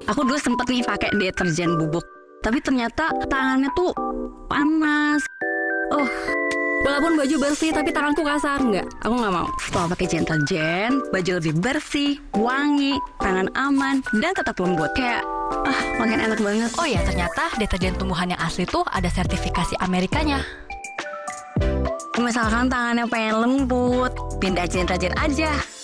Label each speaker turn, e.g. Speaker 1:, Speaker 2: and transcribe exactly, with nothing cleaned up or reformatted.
Speaker 1: Aku dulu sempet nih pakai deterjen bubuk, tapi ternyata tangannya tuh panas. Oh, walaupun baju bersih tapi tanganku kasar, nggak. Aku nggak mau. Setelah pakai Gentle-Gen, baju lebih bersih, wangi, tangan aman, dan tetap lembut. Kayak ah, makin enak banget.
Speaker 2: Oh ya, ternyata deterjen tumbuhan yang asli tuh ada sertifikasi Amerikanya.
Speaker 1: Misalkan tangannya pengen lembut, pindah Gentle-Gen aja.